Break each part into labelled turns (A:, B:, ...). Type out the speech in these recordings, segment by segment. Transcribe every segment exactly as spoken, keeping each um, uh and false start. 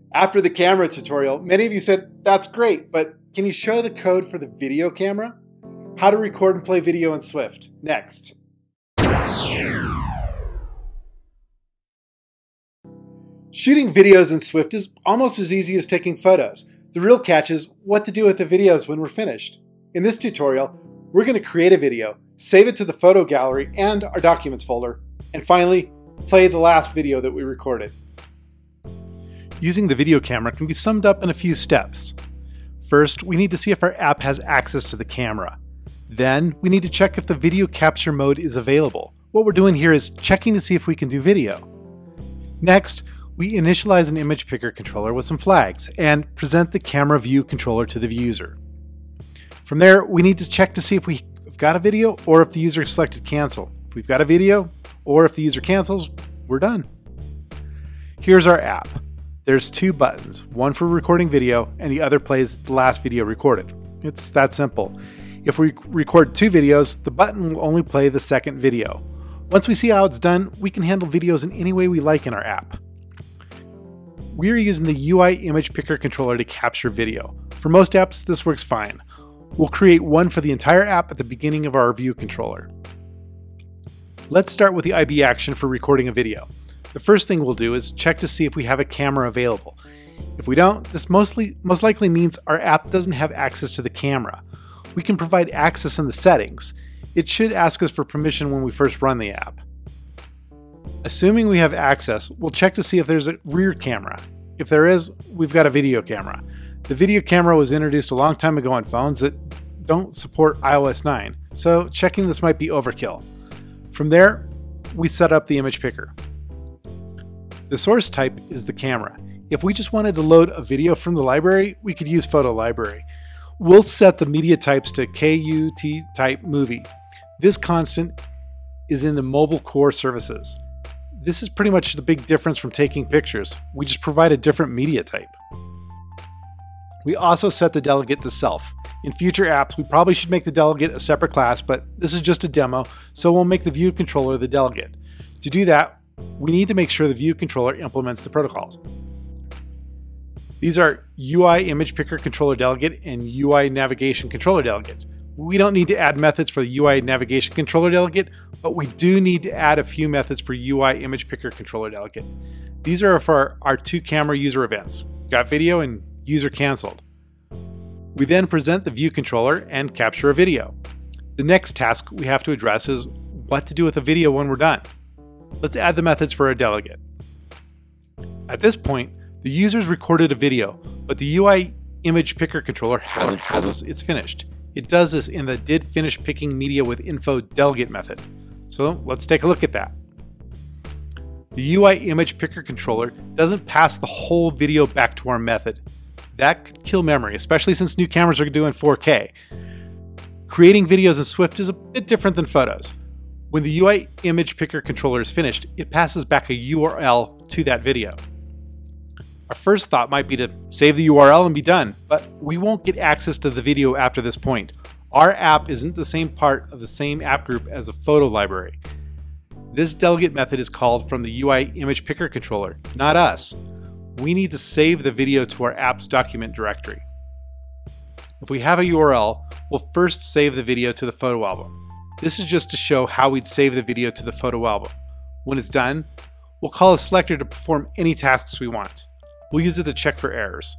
A: After the camera tutorial, many of you said, that's great, but can you show the code for the video camera? How to record and play video in Swift. Next. Shooting videos in Swift is almost as easy as taking photos. The real catch is what to do with the videos when we're finished. In this tutorial, we're going to create a video, save it to the photo gallery and our documents folder, and finally, play the last video that we recorded. Using the video camera can be summed up in a few steps. First, we need to see if our app has access to the camera. Then, we need to check if the video capture mode is available. What we're doing here is checking to see if we can do video. Next, we initialize an image picker controller with some flags and present the camera view controller to the user. From there, we need to check to see if we've got a video or if the user selected cancel. If we've got a video or if the user cancels, we're done. Here's our app. There's two buttons, one for recording video and the other plays the last video recorded. It's that simple. If we record two videos, the button will only play the second video. Once we see how it's done, we can handle videos in any way we like in our app. We are using the U I image picker controller to capture video. For most apps, this works fine. We'll create one for the entire app at the beginning of our view controller. Let's start with the I B action for recording a video. The first thing we'll do is check to see if we have a camera available. If we don't, this mostly, most likely means our app doesn't have access to the camera. We can provide access in the settings. It should ask us for permission when we first run the app. Assuming we have access, we'll check to see if there's a rear camera. If there is, we've got a video camera. The video camera was introduced a long time ago on phones that don't support i O S nine, so checking this might be overkill. From there, we set up the image picker. The source type is the camera. If we just wanted to load a video from the library, we could use Photo Library. We'll set the media types to K U T type movie. This constant is in the mobile core services. This is pretty much the big difference from taking pictures. We just provide a different media type. We also set the delegate to self. In future apps, we probably should make the delegate a separate class, but this is just a demo, so we'll make the view controller the delegate. To do that, we need to make sure the view controller implements the protocols. These are U I image picker controller delegate and U I navigation controller delegate. We don't need to add methods for the U I navigation controller delegate, but we do need to add a few methods for U I image picker controller delegate. These are for our two camera user events, got video and user canceled. We then present the view controller and capture a video. The next task we have to address is what to do with the video when we're done. Let's add the methods for a delegate. At this point, the user's recorded a video, but the U I image picker controller hasn't told us it's finished. It does this in the did finish picking media with info delegate method. So let's take a look at that. The U I image picker controller doesn't pass the whole video back to our method. That could kill memory, especially since new cameras are doing four K. Creating videos in Swift is a bit different than photos. When the U I image picker controller is finished, it passes back a U R L to that video. Our first thought might be to save the U R L and be done, but we won't get access to the video after this point. Our app isn't the same part of the same app group as a photo library. This delegate method is called from the U I image picker controller, not us. We need to save the video to our app's document directory. If we have a U R L, we'll first save the video to the photo album. This is just to show how we'd save the video to the photo album. When it's done, we'll call a selector to perform any tasks we want. We'll use it to check for errors.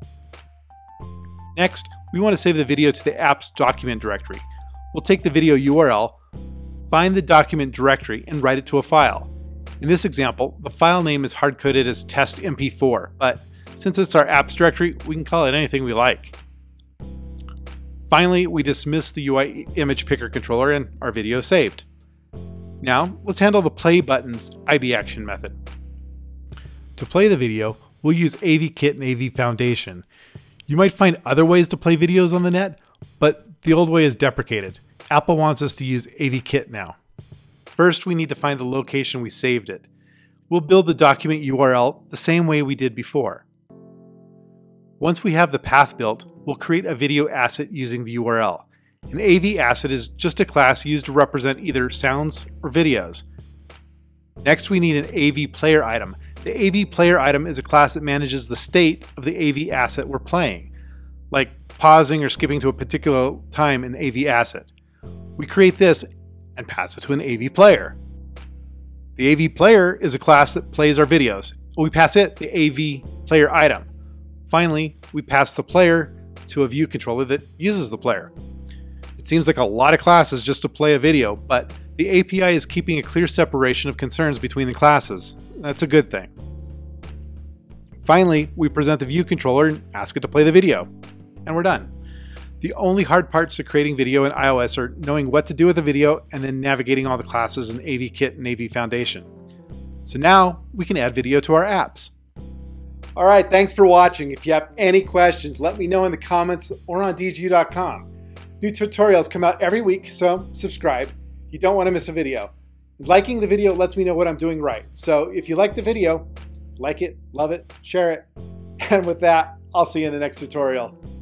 A: Next, we want to save the video to the app's document directory. We'll take the video U R L, find the document directory, and write it to a file. In this example, the file name is hard-coded as test M P four, but since it's our apps directory, we can call it anything we like. Finally, we dismiss the U I image picker controller and our video is saved. Now, let's handle the play button's I B action method. To play the video, we'll use A V Kit and A V Foundation. You might find other ways to play videos on the net, but the old way is deprecated. Apple wants us to use A V Kit now. First, we need to find the location we saved it. We'll build the document U R L the same way we did before. Once we have the path built, we'll create a video asset using the U R L. An A V asset is just a class used to represent either sounds or videos. Next, we need an A V player item. The A V player item is a class that manages the state of the A V asset we're playing, like pausing or skipping to a particular time in the A V asset. We create this and pass it to an A V player. The A V player is a class that plays our videos. We pass it the A V player item. Finally, we pass the player to a view controller that uses the player. It seems like a lot of classes just to play a video, but the A P I is keeping a clear separation of concerns between the classes. That's a good thing. Finally, we present the view controller and ask it to play the video. And we're done. The only hard parts of creating video in iOS are knowing what to do with the video and then navigating all the classes in A V Kit and A V Foundation. So now we can add video to our apps. All right, thanks for watching. If you have any questions, let me know in the comments or on D G U dot com. New tutorials come out every week, so subscribe. You don't want to miss a video. Liking the video lets me know what I'm doing right. So if you like the video, like it, love it, share it. And with that, I'll see you in the next tutorial.